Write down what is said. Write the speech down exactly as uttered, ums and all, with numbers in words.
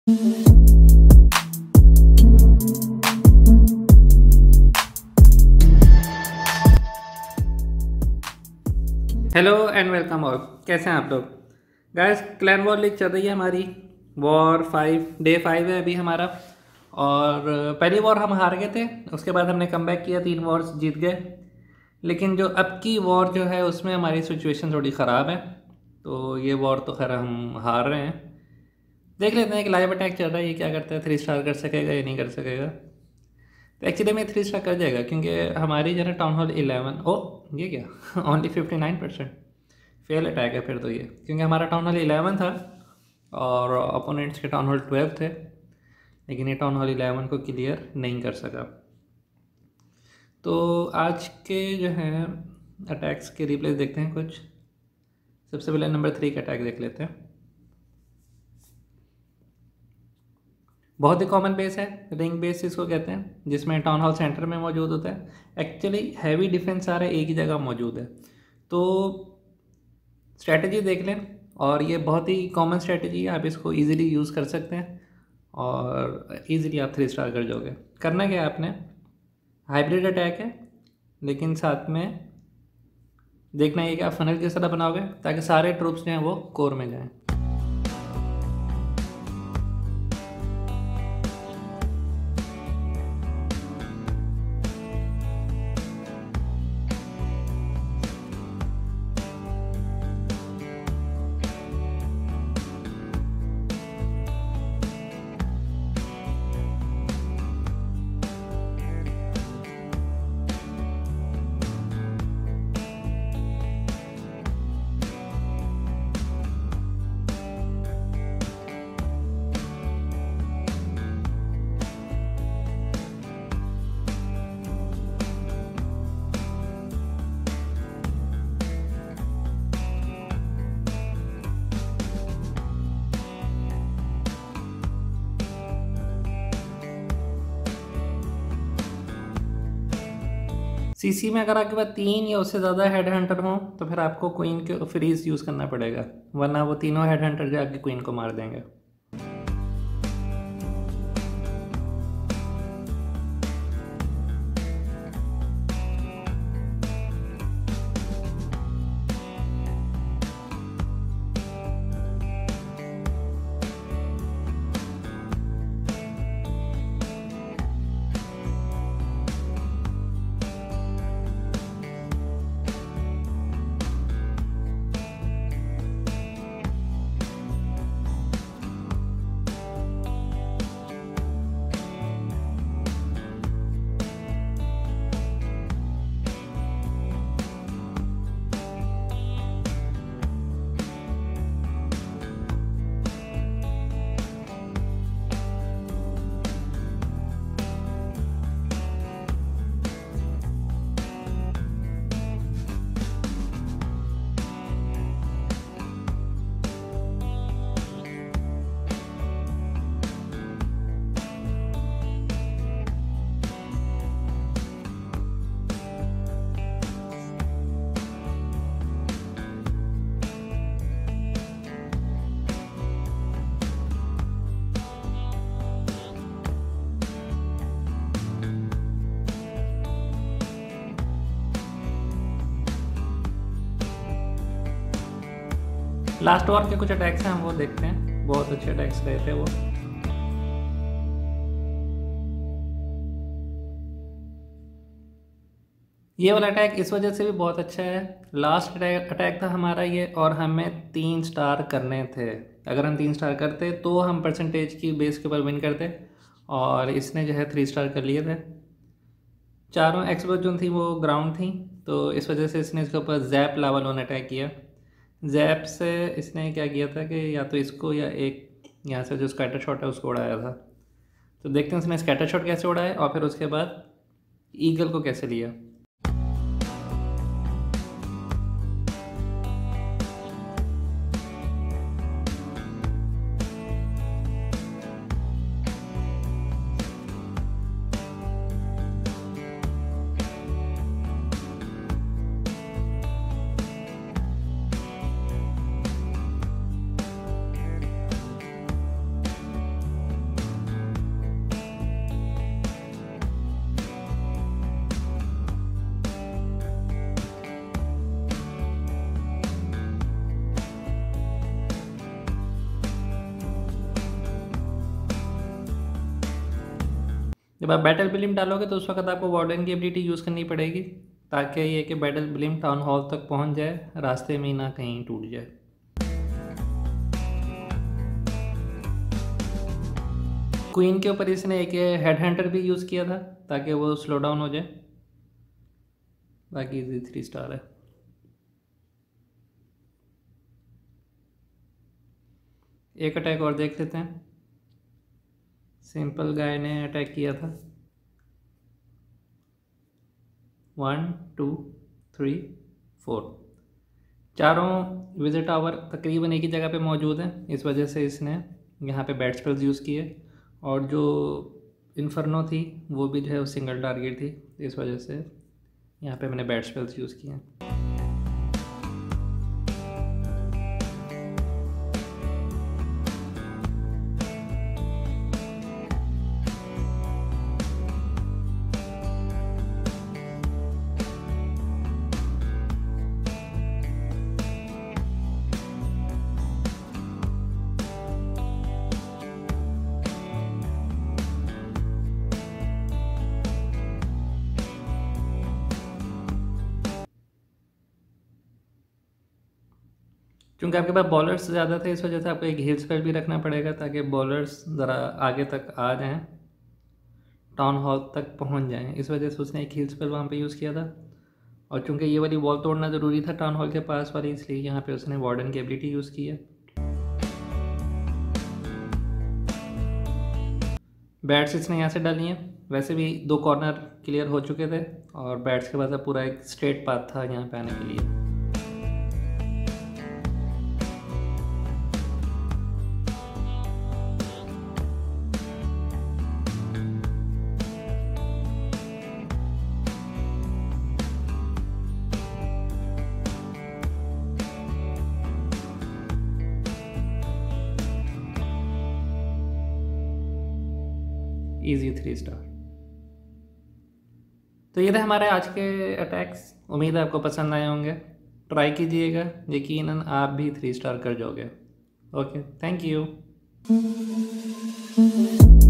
Hello and welcome all. कैसे हैं आप लोग? गाइस, क्लैन वॉर लीग चल रही है हमारी। वॉर फाइव, डे फाइव है अभी हमारा। और पहली वॉर हम हार गए थे, उसके बाद हमने कम बैक किया, तीन वॉर्स जीत गए। लेकिन जो अब की वॉर जो है उसमें हमारी सिचुएशन थोड़ी ख़राब है। तो ये वॉर तो खैर हम हार रहे हैं। देख लेते हैं कि लाइव अटैक चल रहा है, ये क्या करता है, थ्री स्टार कर सकेगा या नहीं कर सकेगा। तो एक्चुअली में थ्री स्टार कर जाएगा क्योंकि हमारी जो है टाउन हॉल इलेवन, ओ ये क्या only fifty nine percent fail attack है फिर तो ये, क्योंकि हमारा टाउन हॉल इलेवन था और अपोनेंट्स के टाउन हॉल ट्वेल्व थे, लेकिन ये टाउन हॉल इलेवन को क्लियर नहीं कर सका। तो आज के जो हैं अटैक्स के रिप्लेस देखते हैं कुछ। सबसे पहले नंबर थ्री का अटैक देख लेते हैं। बहुत ही कॉमन बेस है, रिंग बेस इसको कहते हैं, जिसमें टाउन हॉल सेंटर में मौजूद होता है। एक्चुअली हैवी डिफेंस सारे एक ही जगह मौजूद है। तो स्ट्रैटेजी देख लें, और ये बहुत ही कॉमन स्ट्रैटेजी है, आप इसको इजीली यूज़ कर सकते हैं और इजीली आप थ्री स्टार कर जाओगे। करना क्या है आपने, हाइब्रिड अटैक है, लेकिन साथ में देखना ये कि आप फनल किस तरह बनाओगे ताकि सारे ट्रूप्स जो हैं वो कोर में जाएं। सीसी में अगर आपके पास तीन या उससे ज़्यादा हेड हंटर हों तो फिर आपको क्वीन के फ्रीज यूज़ करना पड़ेगा, वरना वो तीनों हेड हंटर जाके क्वीन को मार देंगे। लास्ट वॉर के कुछ अटैक्स हैं, हम वो देखते हैं। बहुत अच्छे अटैक्स रहे थे वो। ये वाला अटैक इस वजह से भी बहुत अच्छा है, लास्ट अटैक था हमारा ये, और हमें तीन स्टार करने थे। अगर हम तीन स्टार करते तो हम परसेंटेज की बेस के ऊपर विन करते, और इसने जो है थ्री स्टार कर लिए थे। चारों एक्सपर्ट जो थी वो ग्राउंड थी, तो इस वजह से इसने इसके ऊपर जैप लेवल वन अटैक किया। जैप से इसने क्या किया था कि या तो इसको या एक यहाँ से जो स्कैटर शॉट है उसको उड़ाया था। तो देखते हैं उसने स्कैटर शॉट कैसे उड़ाया और फिर उसके बाद ईगल को कैसे लिया। जब आप बैटल ब्लिम डालोगे तो उस वक्त आपको वार्डन की एबिलिटी यूज़ करनी पड़ेगी, ताकि ये कि बैटल ब्लिम टाउन हॉल तक पहुंच जाए, रास्ते में ही ना कहीं टूट जाए। क्वीन के ऊपर इसने एक हेड हंटर भी यूज़ किया था ताकि वो स्लो डाउन हो जाए। बाकी इजी थ्री स्टार है। एक अटैक और देख लेते हैं। सिंपल गाय ने अटैक किया था। वन टू थ्री फोर, चारों विजिट टावर तकरीबन एक ही जगह पे मौजूद हैं, इस वजह से इसने यहाँ पे बैट स्पेल्स यूज़ किए। और जो इन्फर्नो थी वो भी जो है वो सिंगल टारगेट थी, इस वजह से यहाँ पे मैंने बैट स्पेल्स यूज़ किए हैं। क्योंकि आपके पास बॉलर्स ज़्यादा थे, इस वजह से आपको एक हील स्पेल भी रखना पड़ेगा ताकि बॉलर्स ज़रा आगे तक आ जाएं, टाउन हॉल तक पहुंच जाएं। इस वजह से उसने एक हील स्पेल वहाँ पे यूज़ किया था। और चूंकि ये वाली वॉल तोड़ना ज़रूरी था टाउन हॉल के पास वाली, इसलिए यहाँ पे उसने वार्डन की एबिलिटी यूज़ की है। बैट्स इसने यहाँ से डाली हैं। वैसे भी दो कॉर्नर क्लियर हो चुके थे और बैट्स के बाद पूरा एक स्ट्रेट पाथ था यहाँ पे आने के लिए। Easy three star. तो ये थे हमारे आज के अटैक्स। उम्मीद है आपको पसंद आए होंगे। ट्राई कीजिएगा, यकीनन आप भी थ्री स्टार कर जाओगे। Okay, thank you.